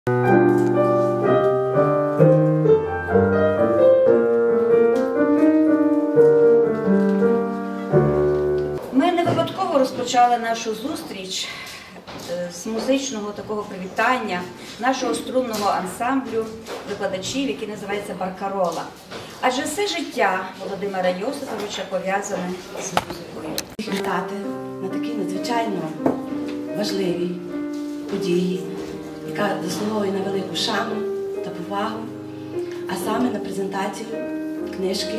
Ми не випадково розпочали нашу зустріч з музичного такого привітання нашого струнного ансамблю викладачів, який називається «Баркарола». Адже все життя Володимира Йосиповича пов'язане з музикою. Вітати на такій надзвичайно важливій події, яка заслуговує на велику шану та повагу, а саме на презентацію книжки.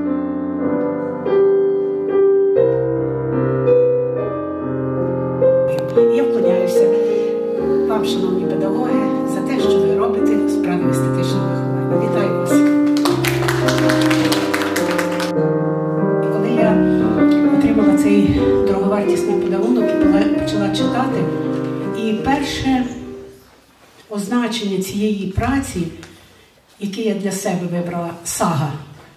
Я вклоняюся вам, шановні педагоги, за те, що ви робите в справі естетичного виховання. Вітаю вас! Коли я отримала цей дороговартісний подарунок і почала читати, і перше означення цієї праці, яке я для себе вибрала – сага.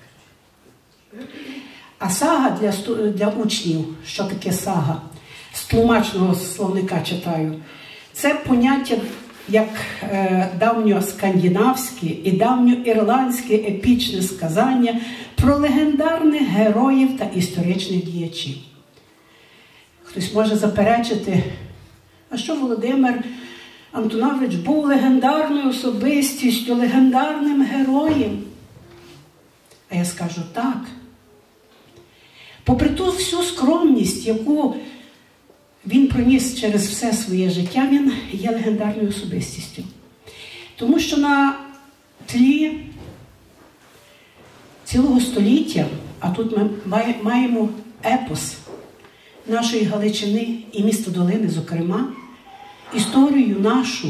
А сага для учнів, що таке сага? З тлумачного словника читаю. Це поняття як давньоскандинавське і давньоірландське епічне сказання про легендарних героїв та історичних діячів. Хтось може заперечити, а що Володимир Антонович був легендарною особистістю, легендарним героєм? А я скажу так. Попри ту всю скромність, яку він проніс через все своє життя, він є легендарною особистістю. Тому що на тлі цілого століття, а тут ми маємо епос нашої Галичини і міста Долини, зокрема, історію нашу,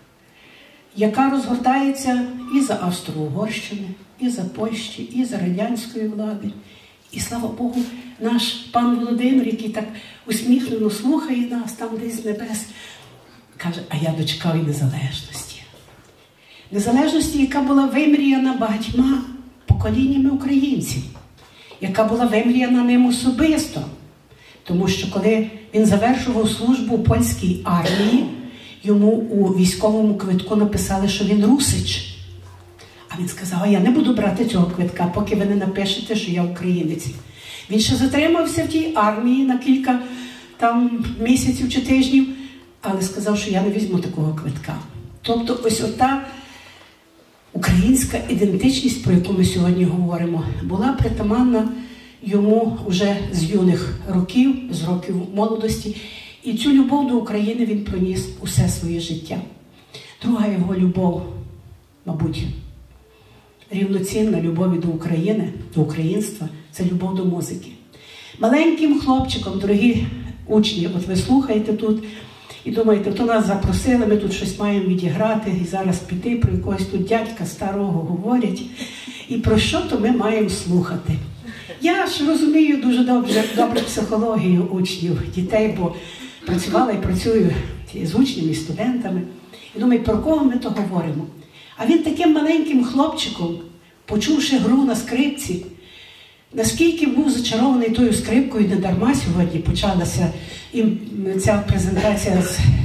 яка розгортається і за Австро-Угорщини, і за Польщі, і за радянської влади. І, слава Богу, наш пан Володимир, який так усміхнено слухає нас там десь з небес, каже, а я дочекав і незалежності. Незалежності, яка була вимріяна багатьма поколіннями українців, яка була вимріяна ним особисто. Тому що коли він завершував службу у польській армії, йому у військовому квитку написали, що він русич. А він сказав, а я не буду брати цього квитка, поки ви не напишете, що я українець. Він ще затримався в тій армії на кілька місяців чи тижнів, але сказав, що я не візьму такого квитка. Тобто ось ота українська ідентичність, про яку ми сьогодні говоримо, була притаманна йому вже з юних років, з років молодості. І цю любов до України він проніс усе своє життя. Друга його любов, мабуть, рівноцінна любові до України, до українства, це любов до музики. Маленьким хлопчиком, дорогі учні, от ви слухаєте тут і думаєте, то нас запросили, ми тут щось маємо відіграти і зараз піти, про якогось тут дядька старого говорять. І про що то ми маємо слухати? Я ж розумію дуже добре психологію учнів, дітей, бо працювала і працюю з учнями і студентами. І думаю, про кого ми то говоримо? А він таким маленьким хлопчиком, почувши гру на скрипці, наскільки був зачарований тою скрипкою, не дарма сьогодні почалася ця презентація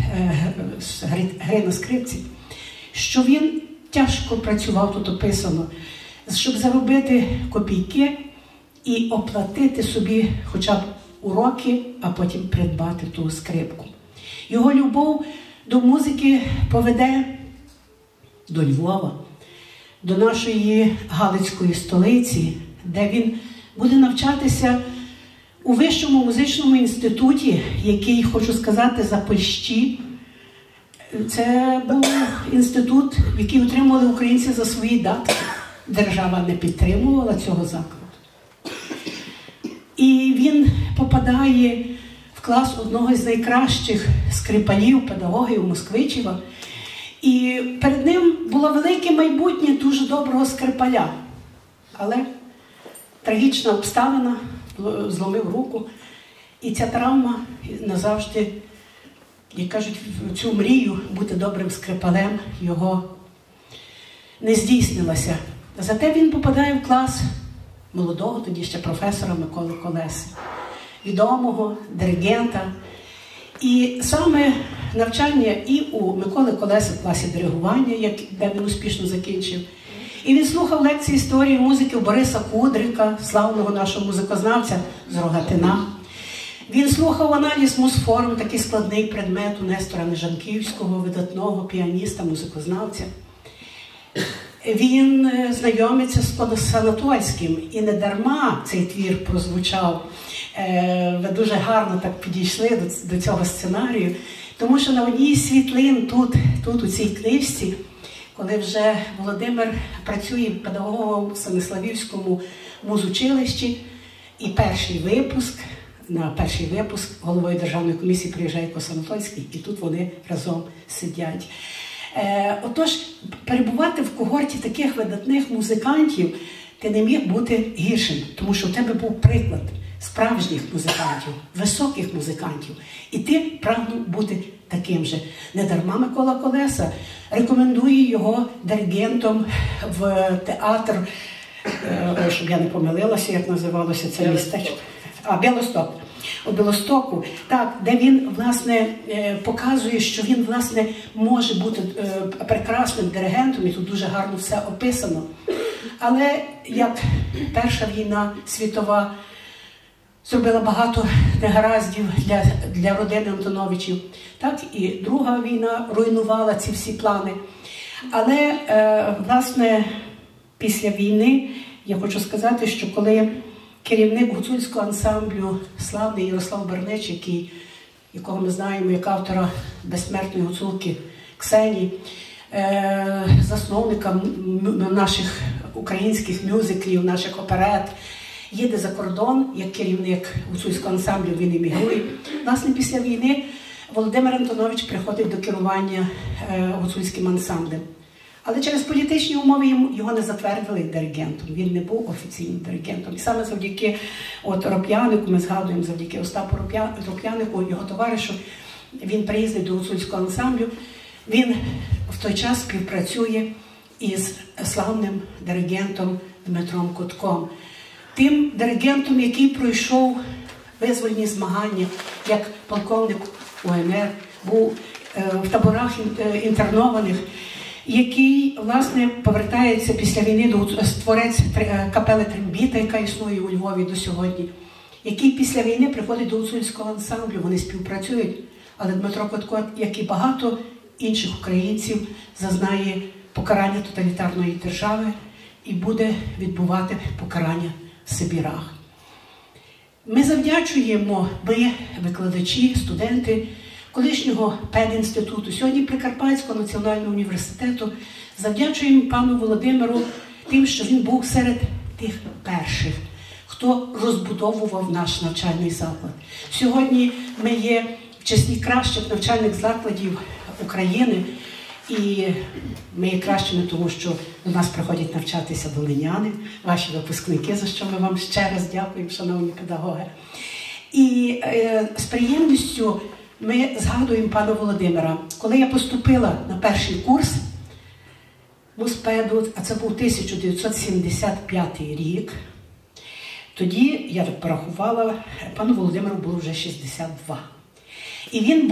з гри на скрипці, що він тяжко працював, тут описано, щоб заробити копійки і оплатити собі хоча б уроки, а потім придбати ту скрипку. Його любов до музики поведе до Львова, до нашої Галицької столиці, де він буде навчатися у Вищому музичному інституті, який, хочу сказати, за Польщі. Це був інститут, який отримували українці за свої датки. Держава не підтримувала цього закладу. І він попадає в клас одного з найкращих скрипалів, педагогів Москвичева. І перед ним було велике майбутнє дуже доброго скрипаля. Але трагічна обставина, зломив руку. І ця травма назавжди, як кажуть, цю мрію бути добрим скрипалем його не здійснилася. Зате він попадає в клас молодого, тоді ще професора Миколи Колеси, відомого диригента. І саме навчання і у Миколи Колеси в класі диригування, де він успішно закінчив. І він слухав лекції історії музики у Бориса Кудрика, славного нашого музикознавця з Рогатина. Він слухав аналіз музформ, такий складний предмет у Нестора Нежанківського, видатного піаніста, музикознавця. Він знайомиться з Санатольським, і не дарма цей твір прозвучав. Ви дуже гарно так підійшли до цього сценарію, тому що на одній з світлин тут у цій книжці, коли вже Володимир працює педагогом в Станиславівському музучилищі, і на перший випуск головою Державної комісії приїжджає Косанатольський, і тут вони разом сидять. Отож, перебувати в когорті таких видатних музикантів ти не міг бути гіршим, тому що у тебе був приклад справжніх музикантів, високих музикантів. І ти прагнув бути таким же. Недарма Микола Колеса рекомендує його диригентом в театр, щоб я не помилилася, як називалося це містечко. Білосток. У Білостоку, так, де він, власне, показує, що він, власне, може бути прекрасним диригентом, і тут дуже гарно все описано. Але як Перша війна світова зробила багато негараздів для родини Антоновичів, так і Друга війна руйнувала ці всі плани. Але, власне, після війни я хочу сказати, що коли керівник гуцульського ансамблю, славний Ярослав Бернич, якого ми знаємо як автора безсмертної гуцулки Ксенії, засновника наших українських мюзиклів, наших оперет, їде за кордон, як керівник гуцульського ансамблю, він емігрує. Власне, після війни Володимир Антонович приходить до керування гуцульським ансамблем. Але через політичні умови його не затвердили диригентом. Він не був офіційним диригентом. І саме завдяки Роп'янику, ми згадуємо, завдяки Остапу Роп'янику, його товаришу, він приїздить до гуцульського ансамблю. Він в той час співпрацює із славним диригентом Дмитром Кутком. Тим диригентом, який пройшов визвольні змагання, як полковник УНР, був в таборах інтернованих, який, власне, повертається після війни до творець капели Трембіта, яка існує у Львові до сьогодні, який після війни приходить до гуцульського ансамблю, вони співпрацюють, але Дмитро Котко, як і багато інших українців, зазнає покарання тоталітарної держави і буде відбувати покарання в Сибірах. Ми завдячуємо, ми, викладачі, студенти колишнього педінституту, сьогодні Прикарпатського національного університету, завдячуємо пану Володимиру тим, що він був серед тих перших, хто розбудовував наш навчальний заклад. Сьогодні ми є в числі кращих навчальних закладів України, і ми є кращими, тому що до нас приходять навчатися долиняни, ваші випускники, за що ми вам ще раз дякуємо, шановні педагоги. І з приємністю ми згадуємо пана Володимира. Коли я поступила на перший курс музпеду, а це був 1975 рік, тоді, я так порахувала, пану Володимиру було вже 62. І він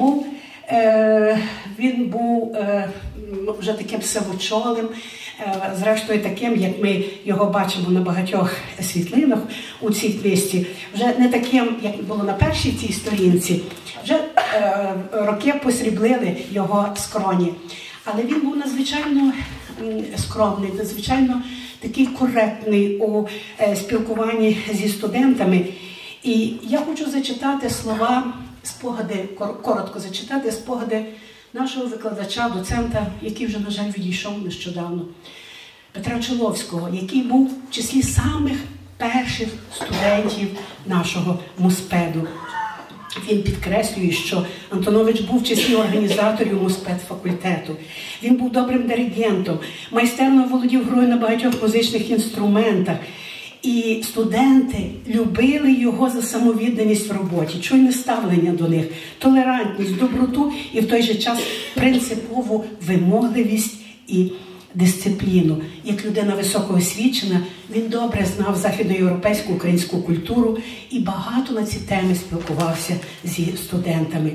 був вже таким сивочолим, зрештою таким, як ми його бачимо на багатьох світлинах у цій книжці, вже не таким, як було на першій цій сторінці, вже роки посріблили його скроні. Але він був надзвичайно скромний, надзвичайно такий коректний у спілкуванні зі студентами. І я хочу зачитати коротко зачитати спогади нашого викладача, доцента, який вже, на жаль, відійшов нещодавно, Петра Чоловського, який був в числі самих перших студентів нашого музпеду. Він підкреслює, що Антонович був в числі організаторів музпедфакультету. Він був добрим диригентом, майстерно володів грою на багатьох музичних інструментах. І студенти любили його за самовідданість в роботі, чуйне ставлення до них, толерантність, доброту і в той же час принципову вимогливість і дисципліну. Як людина високоосвічена, він добре знав західноєвропейську українську культуру і багато на ці теми спілкувався зі студентами.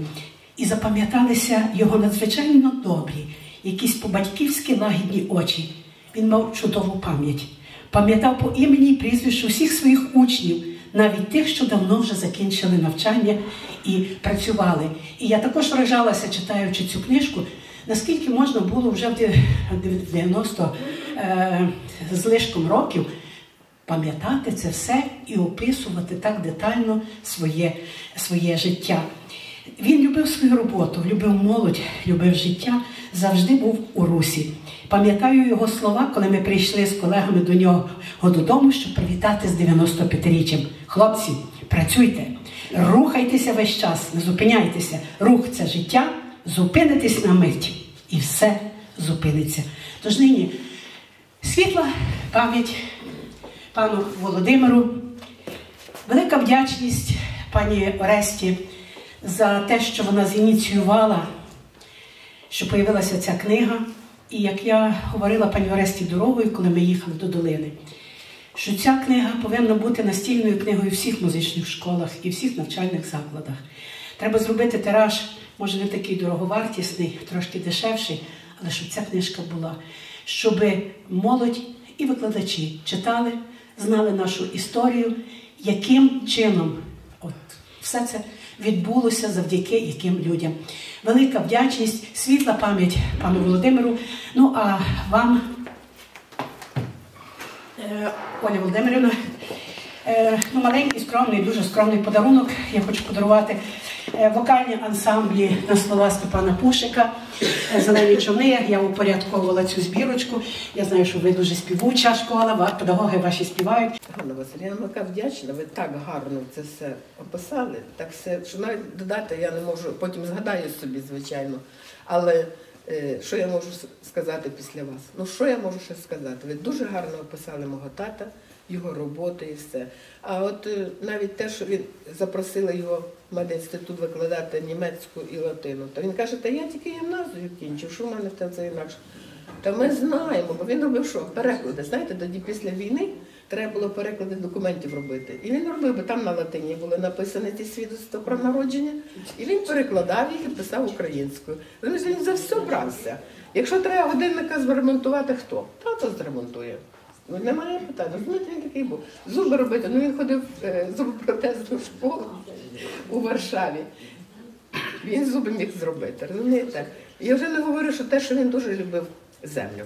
і запам'яталися його надзвичайно добрі, якісь по-батьківськи лагідні очі. Він мав чудову пам'ять. Пам'ятав по імені і прізвищу всіх своїх учнів, навіть тих, що давно вже закінчили навчання і працювали. І я також вражалася, читаючи цю книжку, наскільки можна було вже в 90 з лишком років пам'ятати це все і описувати так детально своє життя. Він любив свою роботу, любив молодь, любив життя, завжди був у русі. Пам'ятаю його слова, коли ми прийшли з колегами до нього додому, щоб привітати з 95-річчям. Хлопці, працюйте, рухайтеся весь час, не зупиняйтеся. Рух – це життя, зупинитесь на мить і все зупиниться. Тож нині світла пам'ять пану Володимиру, велика вдячність пані Оресті за те, що вона зініціювала, що появилася ця книга. І як я говорила пані Оресті дорогою, коли ми їхали до долини, що ця книга повинна бути настільною книгою в всіх музичних школах і всіх навчальних закладах. Треба зробити тираж, може не такий дороговартісний, трошки дешевший, але щоб ця книжка була. Щоб молодь і викладачі читали, знали нашу історію, яким чином все це відбулося завдяки яким людям. Велика вдячність, світла пам'ять пану Володимиру. Ну, а вам, Оля Володимирівна, маленький, скромний, дуже скромний подарунок. Я хочу подарувати вокальні ансамблі на слова Степана Пушика, «Зелені човни». Я упорядковувала цю збірочку. Я знаю, що ви дуже співуча школа, педагоги ваші співають. Ганна Василівна, я така вдячна, ви так гарно це все описали, так все, що навіть додати я не можу, потім згадаю собі, звичайно. Але що я можу сказати після вас? Ну, що я можу ще сказати? Ви дуже гарно описали мого тата, його роботи і все. А от навіть те, що він запросили його в медінститут викладати німецьку і латину, то він каже, та я тільки гімназію кінчив, що в мене це інакше. Та ми знаємо, бо він робив що? Переклади. Знаєте, тоді після війни треба було переклади документів робити. І він робив, бо там на латині були написані ті свідоцтва про народження, і він перекладав їх і писав українською. Він за все брався. Якщо треба годинника зремонтувати, хто? Тато зремонтує. Ну, немає питання. Знаєте, він такий був. Зуби робити. Ну, він ходив в зубопротезну школу у Варшаві. Він зуби міг зробити, розумієте? Я вже не говорю, що те, що він дуже любив землю.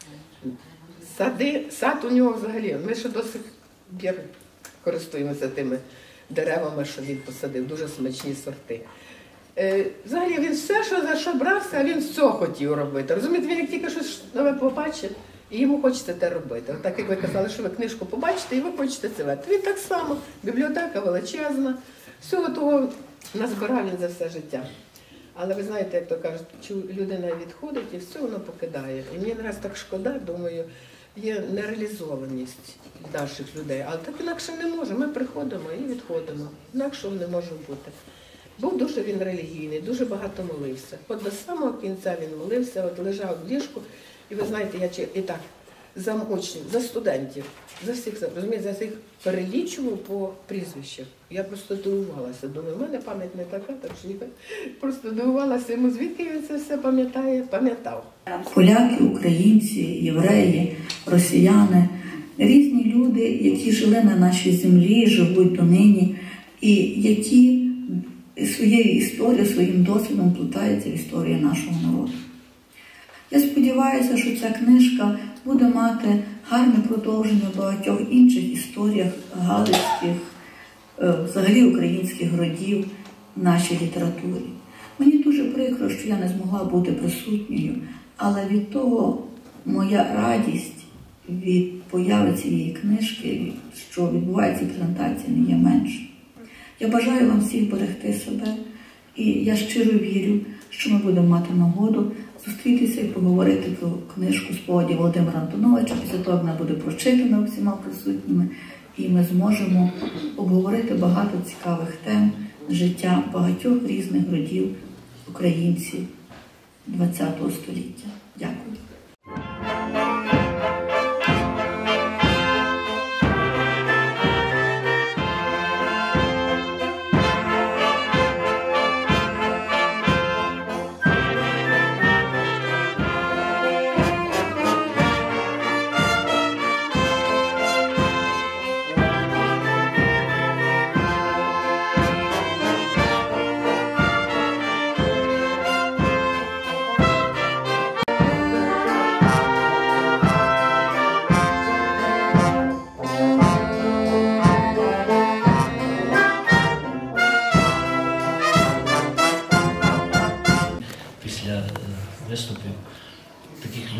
Сад у нього взагалі, ми ще досить користуємося тими деревами, що він посадив, дуже смачні сорти. Взагалі він все, за що брався, він все хотів робити. Розумієте, він як тільки щось нове побачить, і йому хочеться те робити. Так як ви казали, що ви книжку побачите, і ви хочете це робити. Він так само, бібліотека величезна, всього того назбирав він за все життя. Але ви знаєте, як то кажуть, людина відходить і все воно покидає. І мені раз так шкода, думаю, є нереалізованість наших людей. Але так інакше не може. Ми приходимо і відходимо. Інакше не може бути. Був дуже він релігійний, дуже багато молився. От до самого кінця він молився, от лежав в ліжку. І ви знаєте, я і так, за учнів, за студентів, за всіх, розумієте, за всіх перелічував по прізвищах. Я просто дивувалася. Думаю, в мене пам'ять не така, так що я просто дивувалася йому, звідки він це все пам'ятав. Поляки, українці, євреї, росіяни, різні люди, які жили на нашій землі, живуть донині, і які своєю історією, своїм досвідом плутаються в історію нашого народу. Я сподіваюся, що ця книжка буде мати гарне продовження в багатьох інших історіях галицьких, взагалі українських родів в нашій літературі. Мені дуже прикро, що я не змогла бути присутньою, але від того моя радість від появи цієї книжки, що відбувається презентація, не є менше. Я бажаю вам всіх берегти себе, і я щиро вірю, що ми будемо мати нагоду зустрітися і поговорити про книжку «Спогади Володимира Антоновича». Після того, як вона буде прочитана всіма присутніми, і ми зможемо обговорити багато цікавих тем життя багатьох різних родів українців ХХ століття. Дякую.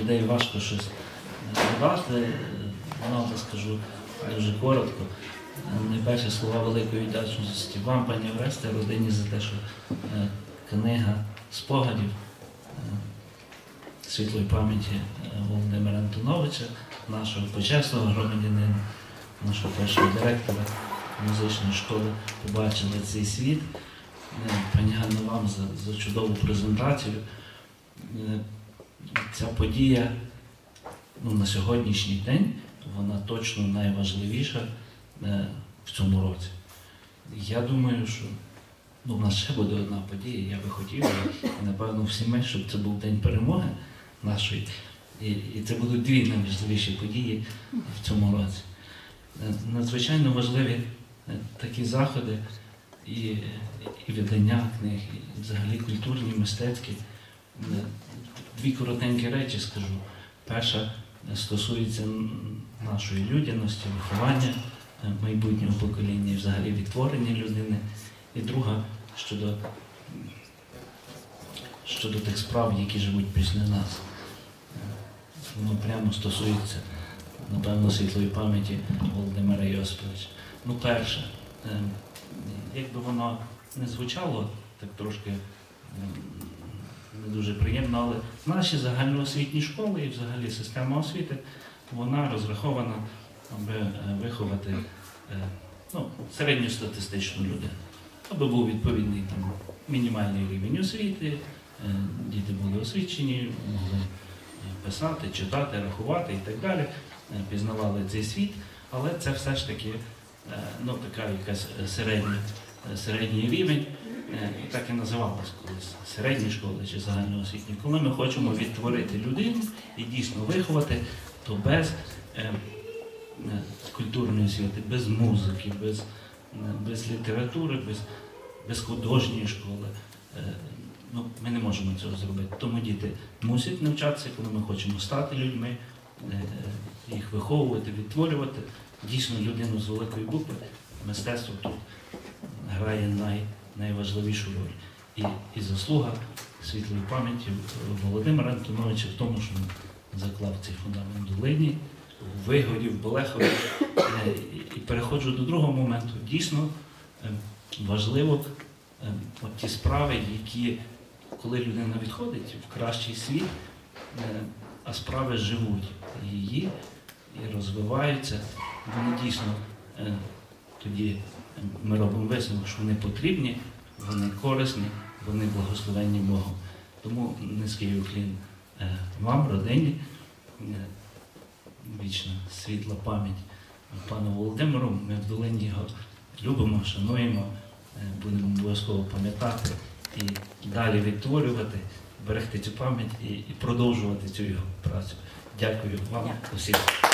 людей важко щось додати. Ну, скажу дуже коротко. Найперше слова великої вдячності вам, пані Оресте, родині за те, що книга спогадів світлої пам'яті Володимира Антоновича, нашого почесного громадянина, нашого першого директора музичної школи, побачили цей світ. Пані Ганно, вам за чудову презентацію. Ця подія на сьогоднішній день, вона точно найважливіша в цьому році. Я думаю, що в нас ще буде одна подія, я би хотів, і напевно всі ми, щоб це був День перемоги нашої. І це будуть дві найважливіші події в цьому році. Надзвичайно важливі такі заходи і видання книг, і взагалі культурні, мистецькі. Дві коротенькі речі скажу. Перша стосується нашої людяності, виховання майбутнього покоління і взагалі відтворення людини. І друга щодо тих справ, які живуть після нас. Воно прямо стосується, напевно, світлої пам'яті Володимира Йосиповича. Перше, як би воно не звучало, так трошки не дуже приємно, але наші загальноосвітні школи і взагалі система освіти, вона розрахована, аби виховати середньостатистичну людину. Аби був відповідний мінімальний рівень освіти, діти були освічені, могли писати, читати, рахувати і так далі, пізнавали цей світ, але це все ж таки така якась середній рівень, і так і називалось колись середні школи чи загальноосвітні. Коли ми хочемо відтворити людину і дійсно виховати, то без культурної освіти, без музики, без літератури, без художньої школи ми не можемо цього зробити. Тому діти мусять навчатися, коли ми хочемо стати людьми, їх виховувати, відтворювати. Дійсно, людину з великої букви, мистецтво тут грає найважливішу роль. І заслуга світлої пам'яті Володимира Антоновича в тому, що він заклав цей фундамент в Долині, в Вигорі, в Болехові. І переходжу до другого моменту. Дійсно важливо ті справи, які, коли людина відходить в кращий світ, а справи живуть її і розвиваються, вони дійсно тоді ми робимо висновок, що вони потрібні, вони корисні, вони благословенні Богом. Тому низький уклін вам, родині, вічна світла пам'ять пану Володимиру. Ми в Долині його любимо, шануємо, будемо обов'язково пам'ятати і далі відтворювати, берегти цю пам'ять і продовжувати цю його працю. Дякую вам усім.